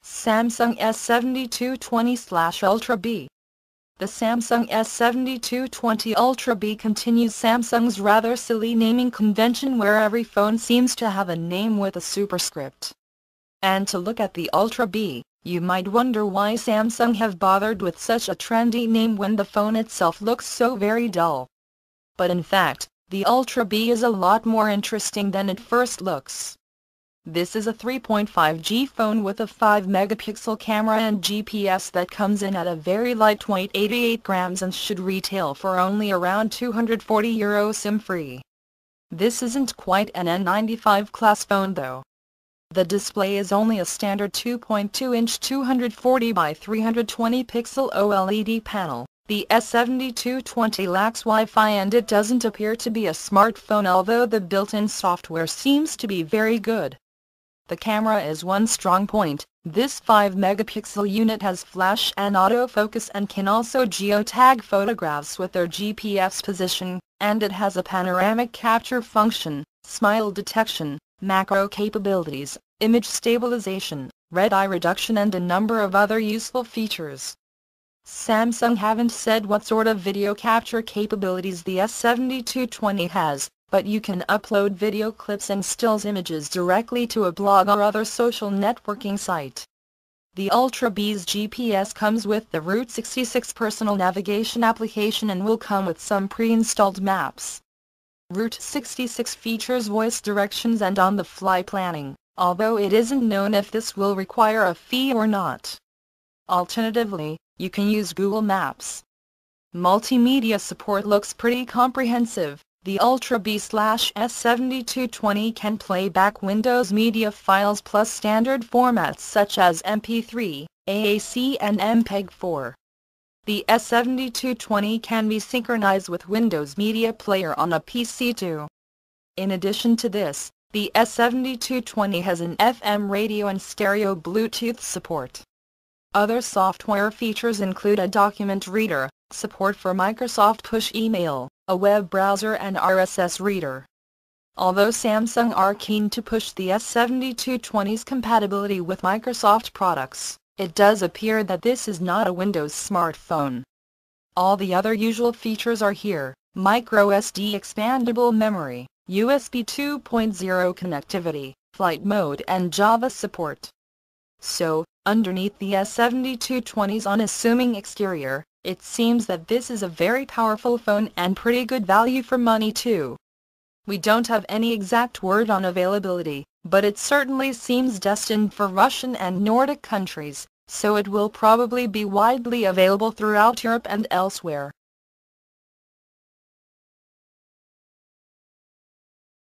Samsung S7220/Ultra B. The Samsung S7220 Ultra B continues Samsung's rather silly naming convention where every phone seems to have a name with a superscript. And to look at the Ultra B, you might wonder why Samsung have bothered with such a trendy name when the phone itself looks so very dull. But in fact, the Ultra B is a lot more interesting than it first looks. This is a 3.5G phone with a 5-megapixel camera and GPS that comes in at a very lightweight 88 grams and should retail for only around €240 SIM-free. This isn't quite an N95 class phone though. The display is only a standard 2.2-inch 240 by 320 pixel OLED panel. The S7220 lacks Wi-Fi and it doesn't appear to be a smartphone, although the built-in software seems to be very good. The camera is one strong point. This 5-megapixel unit has flash and autofocus and can also geotag photographs with their GPS position, and it has a panoramic capture function, smile detection, macro capabilities, image stabilization, red eye reduction and a number of other useful features. Samsung haven't said what sort of video capture capabilities the S7220 has, but you can upload video clips and stills images directly to a blog or other social networking site. The Ultra B's GPS comes with the Route 66 personal navigation application and will come with some pre-installed maps. Route 66 features voice directions and on-the-fly planning, although it isn't known if this will require a fee or not. Alternatively, you can use Google Maps. Multimedia support looks pretty comprehensive. The Ultra B/S7220 can play back Windows media files plus standard formats such as MP3, AAC and MPEG-4. The S7220 can be synchronized with Windows Media Player on a PC too. In addition to this, the S7220 has an FM radio and stereo Bluetooth support. Other software features include a document reader, support for Microsoft Push Email, a web browser and RSS reader. Although Samsung are keen to push the S7220's compatibility with Microsoft products, it does appear that this is not a Windows smartphone. All the other usual features are here: microSD expandable memory, USB 2.0 connectivity, flight mode and Java support. So, underneath the S7220's unassuming exterior, it seems that this is a very powerful phone and pretty good value for money too. We don't have any exact word on availability, but it certainly seems destined for Russian and Nordic countries, so it will probably be widely available throughout Europe and elsewhere.